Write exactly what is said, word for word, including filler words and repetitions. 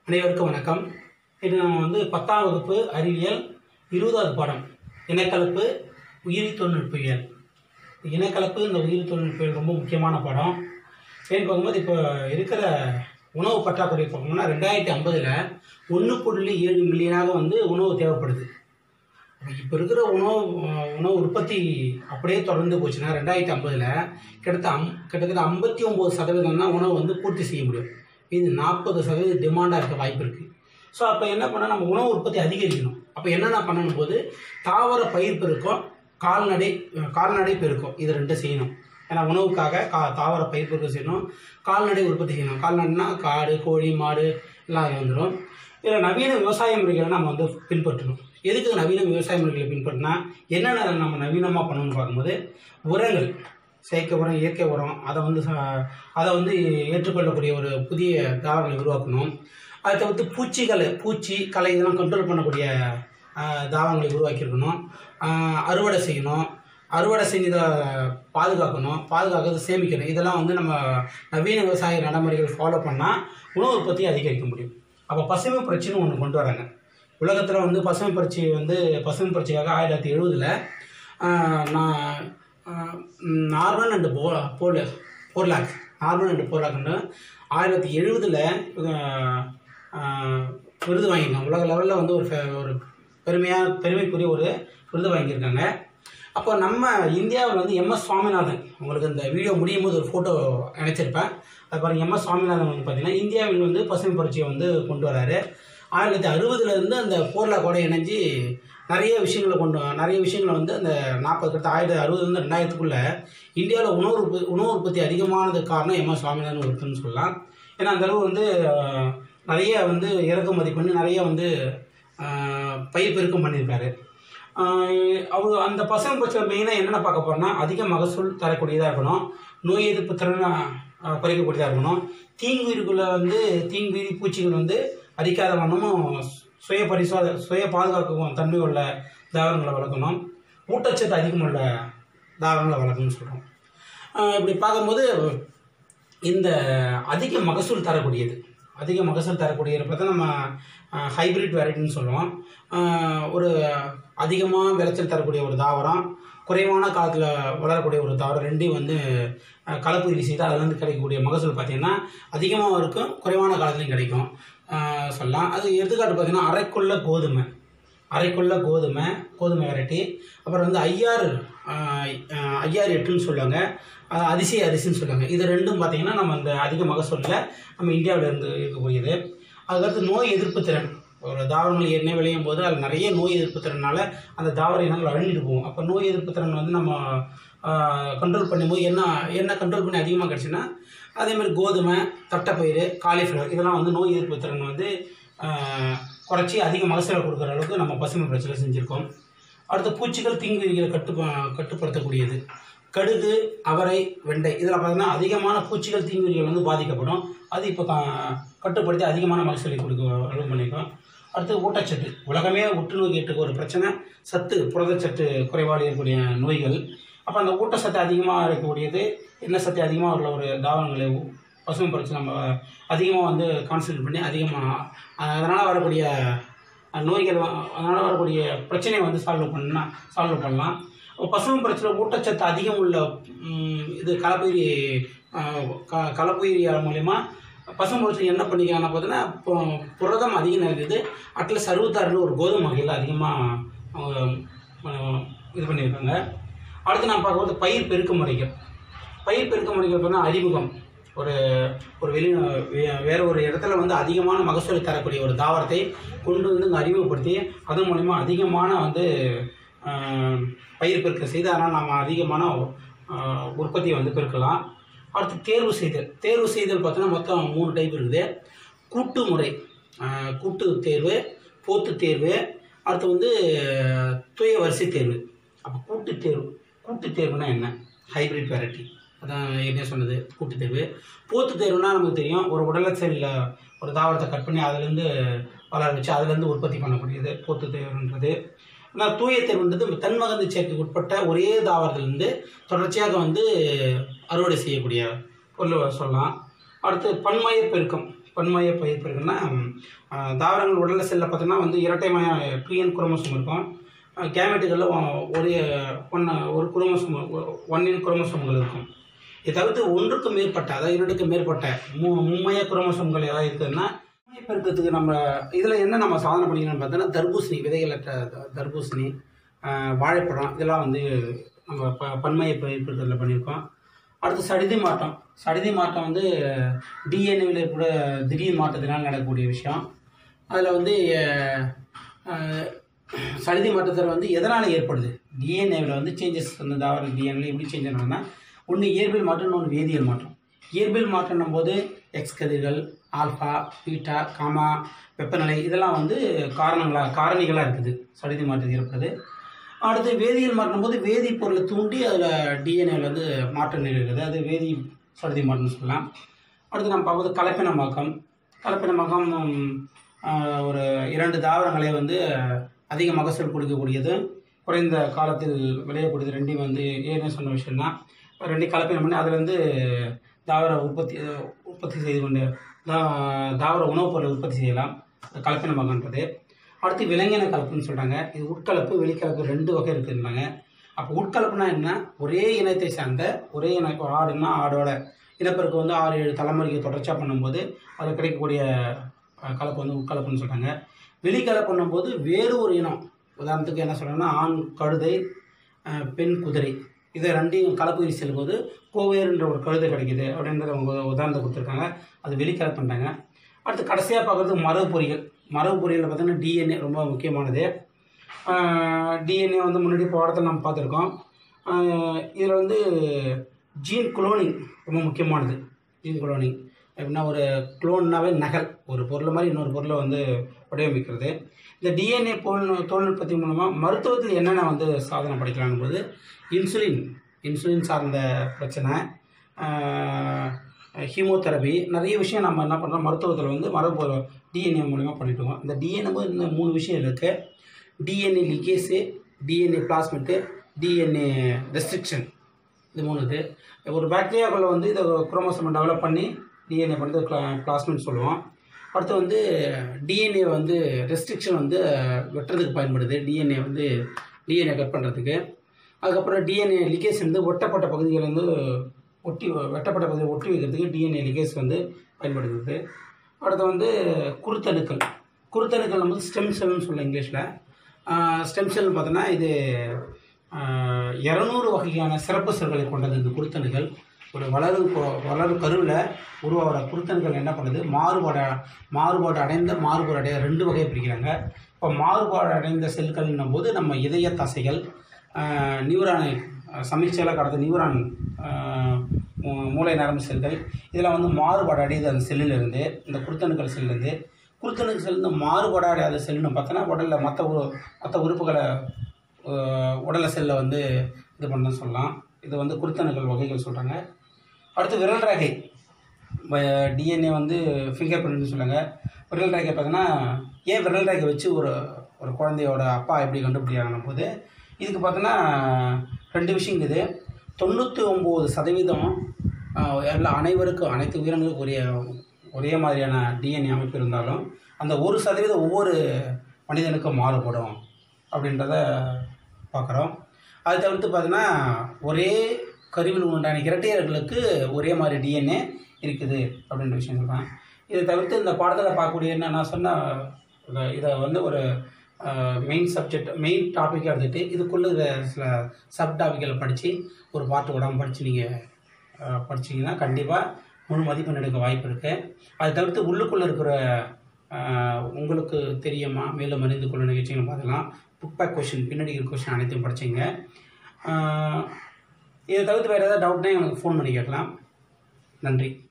அனைவருக்கும் வணக்கம். இது நம்ம வந்து பத்தாம் வகுப்பு அறிவியல் இருபதாவது பாடம் இனக்கலப்பு உயிரி தொழில்நுட்பியல். இனக்கலப்பு இந்த உயிரி தொழில்நுட்பியல் ரொம்ப முக்கியமான பாடம். ஏன்னு பார்க்கும்போது இப்போ இருக்கிற உணவு பற்றாக்குறை பார்க்கணும்னா ரெண்டாயிரத்தி ஐம்பதில் ஒன்று புள்ளி ஏழு மில்லியனாக வந்து உணவு தேவைப்படுது. இப்போ இருக்கிற உணவு உணவு உற்பத்தி அப்படியே தொடர்ந்து போச்சுன்னா ரெண்டாயிரத்தி ஐம்பதில் கிட்டத்தட்ட அம் கிட்டத்தட்ட ஐம்பத்தி ஒம்பது சதவீதம் தான் உணவு வந்து பூர்த்தி செய்ய முடியும். இது நாற்பது சதவீதம் டிமாண்டாக இருக்க வாய்ப்பு இருக்குது. ஸோ அப்போ என்ன பண்ணால் நம்ம உணவு உற்பத்தி அதிகரிக்கணும். அப்போ என்னென்ன பண்ணணும் போது தாவர பயிர் பெருக்கம், கால்நடை கால்நடை பெருக்கம், இது ரெண்டும் செய்யணும். ஏன்னா உணவுக்காக கா தாவர பயிர் பெருக்கம் செய்யணும், கால்நடை உற்பத்தி செய்யணும். கால்நடைனா காடு, கோழி, மாடு எல்லாம் அது வந்துடும். இதில் நவீன விவசாய முறைகளை நம்ம வந்து பின்பற்றணும். எதுக்கு நவீன விவசாய முறைகளை பின்பற்றினா என்னென்ன நம்ம நவீனமாக பண்ணணும்னு பார்க்கும்போது உரங்கள், செயற்கை உரம், இயற்கை உரம், அதை வந்து அதை வந்து ஏற்றுக்கொள்ளக்கூடிய ஒரு புதிய தாவரங்களை உருவாக்கணும். அதை தவிர்த்து பூச்சிகளை பூச்சி களை இதெல்லாம் கண்ட்ரோல் பண்ணக்கூடிய தாவரங்களை உருவாக்கியிருக்கணும். அறுவடை செய்யணும், அறுவடை செஞ்சதை பாதுகாக்கணும், பாதுகாக்கிறது சேமிக்கணும். இதெல்லாம் வந்து நம்ம நவீன விவசாய நடைமுறைகள் ஃபாலோ பண்ணால் உணவு உற்பத்தியை அதிகரிக்க முடியும். அப்போ பசுமை புரட்சின்னு ஒன்று கொண்டு வராங்க. உலகத்தில் வந்து பசுமை புரட்சி வந்து பசுமை புரட்சிக்காக ஆயிரத்தி தொள்ளாயிரத்தி எழுபதில் நான் நார்மன் அண்டு போ போல் போர்லாக் நார்மன் அண்டு போர்லாக்னு ஆயிரத்தி எழுபதில் விருது வாங்கியிருக்காங்க. உலக லெவலில் வந்து ஒரு ஒரு பெருமையாக பெருமைக்குரிய ஒரு விருது வாங்கியிருக்காங்க. அப்போ நம்ம இந்தியாவில் வந்து எம் எஸ் சுவாமிநாதன், உங்களுக்கு இந்த வீடியோ முடியும் போது ஒரு ஃபோட்டோ நினச்சிருப்பேன். அது பாருங்கள், எம் எஸ் சுவாமிநாதன் வந்து பார்த்திங்கன்னா இந்தியாவில் வந்து பசுமை புரட்சியை வந்து கொண்டு வராரு. ஆயிரத்தி தொள்ளாயிரத்தி அறுபதுலேருந்து அந்த போர்லாக்கோட இணைஞ்சு நிறைய விஷயங்களை கொண்டு நிறைய விஷயங்களை வந்து அந்த நாற்பது கிட்ட ஆயிரத்தி அறுபதுலேருந்து ரெண்டாயிரத்துக்குள்ளே இந்தியாவில் உணவு உற்பத்தி உணவு உற்பத்தி அதிகமானதுக்கு காரணம் எம் எஸ் சுவாமிநாதன் ஒருத்தர்னு சொல்லலாம். ஏன்னா அந்த அளவு வந்து நிறைய வந்து இறக்குமதி பண்ணி நிறைய வந்து பயிர் பெருக்கம் பண்ணியிருக்காரு அவர். அந்த பசுமை புரட்சியில் மெயினாக என்னென்ன பார்க்க போகிறோம்னா அதிக மகசூல் தரக்கூடியதாக இருக்கணும், நோய் எதிர்ப்பு திறனை குறைக்கக்கூடியதாக இருக்கணும், தீங்குயிர்களை வந்து தீங்குயிரி பூச்சிகள் வந்து அரிக்காத வண்ணமும் சுய பரிசோத சுய பாதுகாக்கும் தன்மை உள்ள தாவரங்களை வளர்க்கணும், ஊட்டச்சத்து அதிகமுள்ள தாவரங்களை வளர்க்கணும்னு சொல்கிறோம். இப்படி பார்க்கும்போது இந்த அதிக மகசூல் தரக்கூடியது அதிக மகசூல் தரக்கூடியதை பார்த்தா நம்ம ஹைப்ரிட் வெரைட்டின்னு சொல்லுவோம். ஒரு அதிகமாக விளைச்சல் தரக்கூடிய ஒரு தாவரம், குறைவான காலத்தில் வளரக்கூடிய ஒரு தாவரம், ரெண்டையும் வந்து கலப்பு செய்து அதில் வந்து கிடைக்கக்கூடிய மகசூல் பார்த்திங்கன்னா அதிகமாகவும் இருக்கும், குறைவான காலத்துலையும் கிடைக்கும் சொல்லலாம். அது எடுத்துக்காட்டு பார்த்திங்கன்னா அரைக்குள்ள கோதுமை அரைக்குள்ள கோதுமை கோதுமை வெரைட்டி, அப்புறம் வந்து ஐயாறு ஐயாறு எட்டுன்னு சொல்லுவாங்க, அரிசி அரிசின்னு சொல்லுவாங்க. இது ரெண்டும் பார்த்திங்கன்னா நம்ம அந்த அதிக மகசூலில் நம்ம இந்தியாவில் இருந்து இருக்கக்கூடியது. அதுக்கடுத்து நோய் எதிர்ப்பு திறன், ஒரு தாவரங்கள் எண்ணெய் விளையும் போது அது நிறைய நோய் எதிர்ப்பு திறனால் அந்த தாவர இனங்கள் அழிஞ்சிட்டு போகும். அப்போ நோய் எதிர்ப்பு திறன் வந்து நம்ம கண்ட்ரோல் பண்ணும்போது என்ன என்ன கண்ட்ரோல் பண்ணி அதிகமாக கிடச்சுன்னா அதேமாதிரி கோதுமை, தட்டைப்பயிறு, காலிஃப்ளவர் இதெல்லாம் வந்து நோய் எதிர்ப்பு திறன் வந்து குறைச்சி அதிக மகசூலை கொடுக்குற அளவுக்கு நம்ம பசுமை புரட்சியில் செஞ்சுருக்கோம். அடுத்து பூச்சிகள், தீங்குயிரிகளை கட்டு கட்டுப்படுத்தக்கூடியது கடுகு, அவரை, வெண்டை இதில் பார்த்தீங்கன்னா அதிகமான பூச்சிகள், தீங்குயிரிகள் வந்து பாதிக்கப்படும். அது இப்போ கட்டுப்படுத்தி அதிகமான மகசூலை கொடுக்க அளவு பண்ணியிருக்கோம். அடுத்து ஊட்டச்சத்து, உலகமே உற்று நோக்கிட்டு ஒரு பிரச்சனை சத்து புரதச்சத்து குறைபாடு இருக்கக்கூடிய நோய்கள். அப்போ அந்த ஊட்டச்சத்து அதிகமாக இருக்கக்கூடியது, என்ன சத்து அதிகமாக உள்ள ஒரு தாவரங்களை பசுமை புரட்சி நம்ம அதிகமாக வந்து கான்சன்ட்ரேட் பண்ணி அதிகமாக அதனால் வரக்கூடிய நோய்கள் அதனால் வரக்கூடிய பிரச்சனையை வந்து சால்வ் பண்ணா சால்வ் பண்ணலாம். பசுமை புரட்சியில் ஊட்டச்சத்து அதிகம் உள்ள இது கலப்புயிரி க கலப்புயிரியால் மூலயமா பசுமை புரட்சி என்ன பண்ணிக்கிறாங்கன்னா பார்த்தீங்கன்னா இப்போ புரதம் அதிகம் இருக்குது. அட்லஸ் அறுபத்தாறுல ஒரு கோதுமை வகையில் அதிகமாக இது பண்ணியிருக்காங்க. அடுத்து நான் பார்க்கும்போது பயிர் பெருக்க முறைகள் பயிர் பெருக்க முறைகள் பார்த்தீங்கன்னா அறிமுகம், ஒரு ஒரு வெளி வேறு ஒரு இடத்துல வந்து அதிகமான மகசூலை தரக்கூடிய ஒரு தாவரத்தை கொண்டு வந்து இங்கே அறிமுகப்படுத்தி அதன் மூலிமா அதிகமான வந்து பயிர் பெருக்கம் செய்து அதனால் நம்ம அதிகமான உற்பத்தியை வந்து பெருக்கலாம். அடுத்து தேர்வு செய்தல் தேர்வு செய்தல் பார்த்தோன்னா மொத்தம் மூணு டைப் இருக்குது. கூட்டு முறை, கூட்டு தேர்வு, போத்து தேர்வு, அடுத்து வந்து துய வரிசை தேர்வு. அப்போ கூட்டு தேர்வு கூட்டு தேர்வுனா என்ன? ஹைப்ரிட் வெரைட்டி, அதான் என்ன சொன்னது கூட்டு தேர்வு. போத்து தேர்வுனா நமக்கு தெரியும், ஒரு உடலை செல்லில் ஒரு தாவரத்தை கட் பண்ணி அதுலேருந்து வளர வச்சு அதுலேருந்து உற்பத்தி பண்ணக்கூடியது போத்து தேர்வுன்றது. ஆனால் தூய தேர்வுன்றது தன்மகந்து சேர்க்கைக்கு உட்பட்ட ஒரே தாவரத்திலிருந்து தொடர்ச்சியாக வந்து அறுவடை செய்யக்கூடிய பொருள் சொல்லலாம். அடுத்து பன்மய பெருக்கம் பன்மைய பயிர்ப்பு இருக்குன்னா தாவரங்கள் உடல் செல்லில் பார்த்தோன்னா வந்து இரட்டைமய டூ என் குரோமோசோம் இருக்கும். கேமெட்டுகளில் ஒரு ஒன் ஒரு குரோமோசோம் ஒன் என் குரோமோசோம்கள் இருக்கும். இதை தவிர்த்து ஒன்றுக்கு மேற்பட்ட அதாவது இரண்டுக்கு மேற்பட்ட மூ மும்மைய குரோமோசோம்கள் ஏதாவது இருக்குதுன்னா பெருக்கிறதுக்கு நம்ம இதில் என்ன நம்ம சாதனை பண்ணிக்கணும்னு பார்த்தோன்னா தர்பூசணி விதைகளற்ற தர்பூசணி வாழைப்பழம் இதெல்லாம் வந்து நம்ம ப பன்மைய பயிர்ப்புகளில் பண்ணியிருக்கோம். அடுத்து சடிதி மாற்றம். சடிதி மாற்றம் வந்து டிஎன்ஏவில் கூட திடீர் மாற்றத்தினால் நடக்கக்கூடிய விஷயம். அதில் வந்து சடிதி மாற்றத்தில் வந்து எதனால் ஏற்படுது? டிஎன்ஏவில் வந்து சேஞ்சஸ் அந்த தாவர டிஎன்ஏ எப்படி சேஞ்ச் ஆனோம்னா ஒன்று இயற்பியல் மாற்றம், இன்னொன்று வேதியியல் மாற்றம். இயற்பியல் மாற்றம்னும் போது எக்ஸ் கதிர்கள், ஆல்ஃபா, பீட்டா, காமா, வெப்பநிலை இதெல்லாம் வந்து காரணங்களாக காரணிகளாக இருக்குது சடிதி மாற்றம் ஏற்படுது. அடுத்து வேதியியல் மாற்றும் போது வேதிப்பொருளை தூண்டி அதில் டிஎன்ஏவில் வந்து மாற்றம் நிகழ்கிறது. அது வேதி சடிதி மாற்றம்னு சொல்லலாம். அடுத்து நம்ம பார்க்கும்போது கலப்பினமாக்கம். கலப்பினமாக்கம் ஒரு இரண்டு தாவரங்களை வந்து அதிக மகசூல் கொடுக்கக்கூடியது, குறைந்த காலத்தில் விளையக்கூடியது. ரெண்டையும் வந்து ஏற்கனவே சொன்ன விஷயம்தான். ரெண்டையும் கலப்பினம் பண்ணி அதில் வந்து தாவர உற்பத்தி உற்பத்தி செய்து கொண்டு தா தாவர உணவுப் பொருளை உற்பத்தி செய்யலாம். கலப்பினமாகன்றது. அடுத்து விலங்கின கலப்புன்னு சொல்கிறாங்க. இது உட்கலப்பு வெளிக்கலப்பு ரெண்டு வகை இருக்குதுன்னாங்க. அப்போ உட்கலப்புனா என்ன? ஒரே இனத்தை சார்ந்த ஒரே இன ஆடுன்னா ஆடோட இனப்பெருக்கு வந்து ஆறு ஏழு தலைமுறைக்கு தொடர்ச்சியாக பண்ணும்போது அதில் கிடைக்கக்கூடிய கலப்பு வந்து உட்கலப்புன்னு சொல்கிறாங்க. வெளிக்கலப்பு பண்ணும்போது வேறு ஒரு இனம், உதாரணத்துக்கு என்ன சொல்கிறாங்கன்னா ஆண் கழுதை, பெண் குதிரை, இதை ரெண்டையும் கலப்பு செல்லும்போது கோவேறுன்ற ஒரு கழுதை கிடைக்கிது அப்படின்றத அவங்க உதாரணத்தை கொடுத்துருக்காங்க. அது வெளிக்கலப்பு பண்ணுறாங்க. அடுத்து கடைசியாக பார்க்குறது மரபு பொறிகள். மரபு பொறியில் பார்த்தீங்கன்னா டிஎன்ஏ ரொம்ப முக்கியமானது. டிஎன்ஏ வந்து முன்னாடி பாடத்தில் நம்ம பார்த்துருக்கோம். இதில் வந்து ஜீன் குளோனிங் ரொம்ப முக்கியமானது. ஜீன் குளோனிங் எப்படின்னா ஒரு குளோன்னாவே நகல், ஒரு பொருள் மாதிரி இன்னொரு பொருளை வந்து வடிவமைக்கிறது. இந்த டிஎன்ஏ தொழில் தொழில்நுட்பத்தின் மூலமாக மருத்துவத்தில் என்னென்ன வந்து சாதனை படைக்கலாங்கும் போது இன்சுலின் இன்சுலின் சார்ந்த பிரச்சனை, ஹீமோதெரபி, நிறைய விஷயம் நம்ம என்ன பண்ணுறோம் மருத்துவத்தில் வந்து மரபு டிஎன்ஏ மூலிமா பண்ணிட்டு இருக்கோம். இந்த டிஎன்ஏ இந்த மூணு விஷயம் இருக்குது. DNA ligase, DNA plasmid, DNA restriction, இது மூணு இது. ஒரு பாக்டீரியாக்குள்ளே வந்து இதை குரோமோசோமை டெவலப் பண்ணி டிஎன்ஏ பண்ணுறது பிளாஸ்மெட் சொல்லுவோம். அடுத்து வந்து டிஎன்ஏ வந்து ரெஸ்ட்ரிக்ஷன் வந்து வெட்டுறதுக்கு பயன்படுது. டிஎன்ஏ வந்து டிஎன்ஏ கட் பண்ணுறதுக்கு. அதுக்கப்புறம் டிஎன்ஏ லிகேஸ் வந்து ஒட்டப்பட்ட பகுதிகள் வந்து ஒட்டி வெட்டப்பட்ட பகுதியை ஒட்டி வைக்கிறதுக்கு டிஎன்ஏ லிகேஸ் வந்து பயன்படுகிறது. அடுத்து வந்து குருத்தணுக்கள். குருத்தணுக்கள் வந்து ஸ்டெம் செல்னு சொல்ல இங்கிலீஷில். ஸ்டெம் செல்னு பார்த்தோன்னா இது இரநூறு வகையான சிறப்பு செல்களை கொண்டது. இந்த குருத்தணுக்கள் ஒரு வளரும் வளரும் கருவில் உருவாகிற குருத்தணுக்கள் என்ன பண்ணுது, மாறுபாடு மாறுபாடு அடைந்த மாறுபாடு அடைய ரெண்டு வகையை பிரிக்கிறாங்க. இப்போ மாறுபாடு அடைந்த செல்கள்னும் போது நம்ம இதய தசைகள், நியூரானை சமீட்சையில் கடந்த நியூரான், மூளை நரம்பு செல்கள், இதில் வந்து மாறுபாடு அடையுது அந்த செல்லிலிருந்து, இந்த குருத்தணுக்கள் செல்லிருந்து. குருத்தணுக்கள் செல்லிருந்து மாறுபாடு அடையாத செல்லுன்னு பார்த்தோன்னா உடலில் மற்ற மற்ற உறுப்புகளை உடலை செல்லை வந்து இது பண்ண சொல்லலாம். இது வந்து குருத்தணுக்கள் வகைகள் சொல்கிறாங்க. அடுத்து விரல் ரேகை. டிஎன்ஏ வந்து ஃபிங்கர் பிரிண்ட்னு சொல்லுவாங்க. விரல் ரேகை பார்த்தோன்னா ஏன் விரல் ரேகை வச்சு ஒரு ஒரு குழந்தையோட அப்பா எப்படி கண்டுபிடிக்கிறாங்கன்னும் போது இதுக்கு பார்த்தோன்னா ரெண்டு விஷயம் இருக்குது. தொண்ணூற்றி ஒம்பது சதவீதம் எல்லா அனைவருக்கும் அனைத்து உயிரினங்களுக்கும் ஒரே ஒரே மாதிரியான டிஎன்ஏ அமைப்பு இருந்தாலும் அந்த ஒரு சதவீதம் ஒவ்வொரு மனிதனுக்கும் மாறுபடும் அப்படின்றத பார்க்குறோம். அது தவிர்த்து பார்த்தீங்கன்னா ஒரே கருவில் உண்டான இரட்டையர்களுக்கு ஒரே மாதிரி டிஎன்ஏ இருக்குது அப்படின்ற விஷயம் சொல்கிறேன். இதை தவிர்த்து இந்த பாடத்தில் பார்க்கக்கூடிய என்ன நான் சொன்ன இதை வந்து ஒரு மெயின் சப்ஜெக்ட் மெயின் டாப்பிக்காக எடுத்துகிட்டு இதுக்குள்ளே சில சப் டாப்பிக்கில் படித்து ஒரு பாட்டு விடாமல் படித்து நீங்கள் படிச்சிங்கன்னா கண்டிப்பாக முழு மதிப்பெண் எடுக்க வாய்ப்பு இருக்குது. அதை தவிர்த்து உள்ளுக்குள்ளே இருக்கிற உங்களுக்கு தெரியுமா மேலும் அறிந்து கொள்ள நிகழ்ச்சிகள் பார்க்கலாம். புக் பேக் கொஷின், பின்னாடி இருக்கிற கொஷின் அனைத்தையும் படிச்சிங்க. இதை தவிர்த்து வேறு ஏதாவது டவுட்னா எனக்கு ஃபோன் பண்ணி கேட்கலாம். நன்றி.